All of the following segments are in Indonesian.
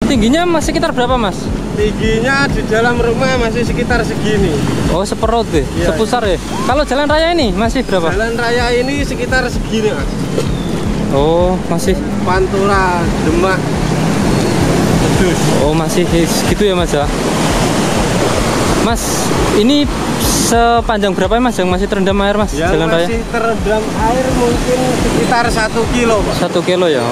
Tingginya masih sekitar berapa, Mas? Tingginya di dalam rumah masih sekitar segini. Oh, seperut deh, ya, sepusar ya. Kalau jalan raya ini masih berapa? Jalan raya ini sekitar segini, Mas. Oh, masih Pantura, Demak, Kudus. Oh, masih segitu ya, Mas ya. Mas, ini sepanjang berapa ya, Mas, yang masih terendam air, Mas? Yang jalan raya masih terendam air mungkin sekitar 1 kilo, Pak. 1 kilo ya.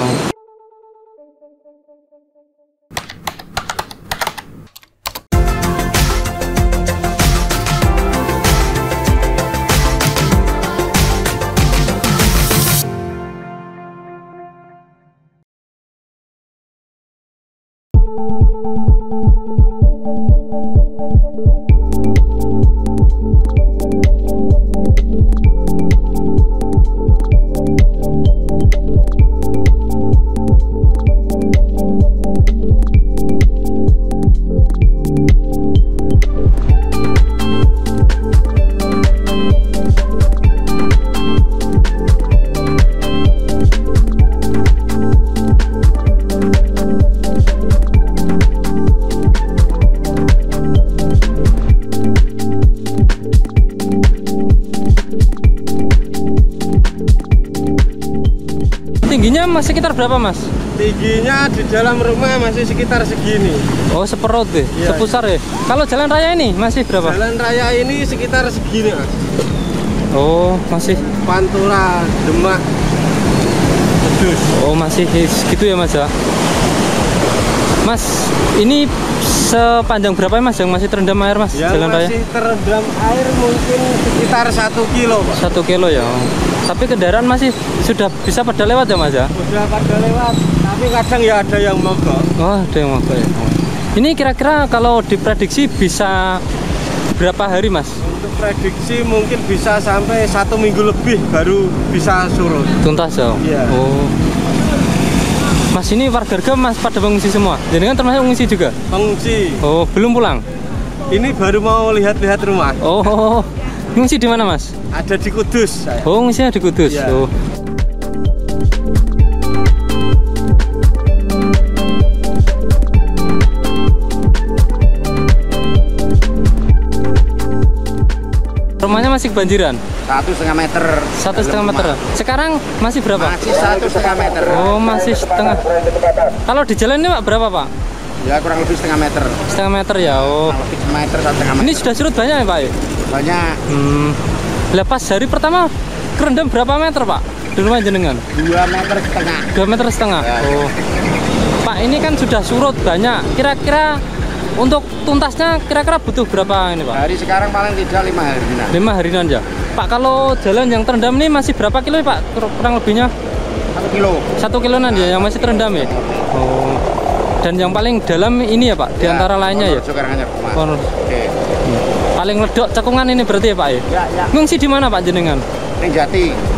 Tingginya masih sekitar berapa, Mas? Tingginya di dalam rumah masih sekitar segini. Oh, seperut deh, ya, sepusar ya. Kalau jalan raya ini masih berapa? Jalan raya ini sekitar segini, Mas. Oh, masih Pantura, Demak, Kudus. Oh, masih segitu ya, Mas ya. Mas, ini sepanjang berapa ya, Mas, yang masih terendam air, Mas? Yang jalan raya masih terendam air mungkin sekitar 1 kilo, Pak. 1 kilo ya. Tapi kendaraan masih sudah bisa pada lewat ya, Mas ya? Sudah pada lewat, tapi kadang ya ada yang mogok. Oh, ada yang mogok ya. Ini kira-kira kalau diprediksi bisa berapa hari, Mas? Untuk prediksi mungkin bisa sampai 1 minggu lebih baru bisa surut. Tuntas ya? Iya. Oh. Mas, ini warga Mas pada mengungsi semua? Jadi kan termasuk mengungsi juga? Pengungsi. Oh, belum pulang? Ini baru mau lihat-lihat rumah. Oh, ngungsi di mana, Mas? Ada di Kudus saya. Oh, ngungsinya di Kudus. Iya. Oh. Rumahnya masih kebanjiran? 1,5 meter. 1,5 meter. Sekarang masih berapa? Masih 1,5 meter. Oh, masih setengah. Kalau di jalan ini, Pak, berapa, Pak? Ya kurang lebih 1,5 meter. 1,5 meter ya. Oh. Kurang lebih 1 meter, 1,5 meter. Ini sudah surut banyak ya, Pak? Banyak. Lepas hari pertama kerendam berapa meter, Pak? Di rumah jenengan? 2,5 meter. 2,5 meter. Ya. Oh. Pak, ini kan sudah surut banyak. Kira-kira untuk tuntasnya kira-kira butuh berapa ini, Pak? Hari sekarang paling tidak 5 hari. 5 harian ya. Pak, kalau jalan yang terendam ini masih berapa kilo ya, Pak? Kurang lebihnya? 1 kilo. 1 kiloan ya yang masih terendam ya? Oh. Dan yang paling dalam ini ya, Pak? Di antara lainnya ya? Oke. Paling ledok cekungan ini berarti ya, Pak ya? Ya. Ngungsi di mana, Pak, jenengan? Ring Jati.